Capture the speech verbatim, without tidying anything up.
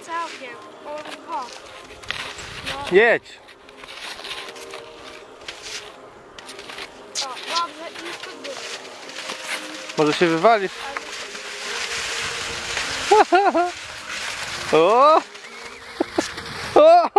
całkiem. O, no. Jedź. O, dobrze, i tu było. Może się wywalisz. O! O!